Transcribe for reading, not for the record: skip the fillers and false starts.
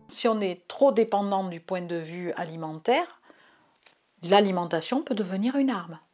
Si on est trop dépendant du point de vue alimentaire, l'alimentation peut devenir une arme.